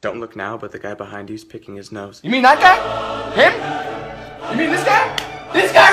Don't look now, but the guy behind you's picking his nose. You mean that guy? Him? You mean this guy? This guy?